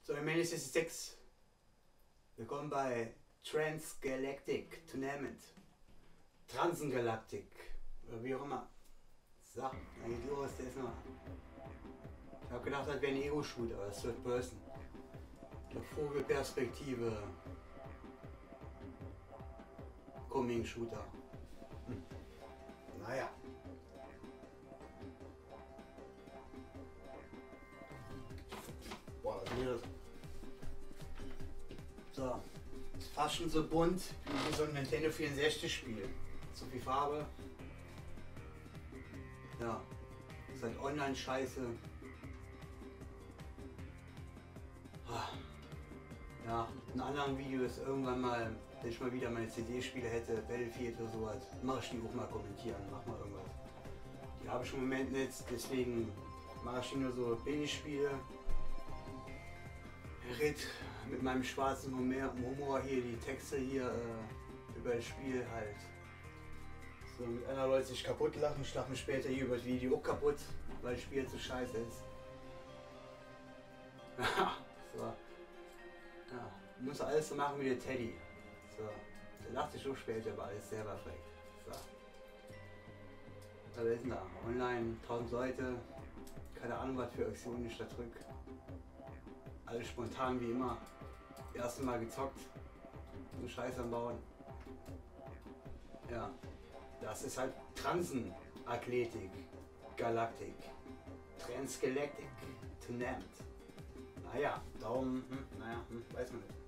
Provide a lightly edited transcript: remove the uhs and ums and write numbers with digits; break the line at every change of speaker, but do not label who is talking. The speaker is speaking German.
So, im Ende ist es 6. Willkommen bei Transgalactic Tournament. Transgalactic. Oder wie auch immer. So, dann geht los, der ist noch. Ich habe gedacht, das wäre ein Ego-Shooter, aber das Third Person. Der Vogelperspektive. Coming-Shooter. Naja. Boah, was ist das? So. Ist fast schon so bunt wie so ein Nintendo 64 Spiel. So viel Farbe. Ja. Ist halt Online-Scheiße. Ja, in anderen Videos irgendwann mal, wenn ich mal wieder meine CD-Spiele hätte, Battlefield oder sowas, mache ich die auch mal kommentieren, mach mal irgendwas. Die habe ich im Moment nicht, deswegen mache ich nur so Billigspiele. Red mit meinem schwarzen Humor hier die Texte hier über das Spiel halt. So, mit einer Leute sich kaputt lachen, ich lache mich später hier über das Video auch kaputt, weil das Spiel zu scheiße ist. So. Ja, muss alles so machen wie der Teddy. So. Der lacht sich auch später über alles selber frech. So. Was ist denn da? Online, 1000 Leute, keine Ahnung was für Aktionen ich da drück. Alles spontan wie immer. Erste Mal gezockt. Nur Scheiße am Bauen. Ja. Das ist halt Transenathletik. Galaktik. Transgalactic Tournament. Naja, Daumen, naja, weiß man nicht.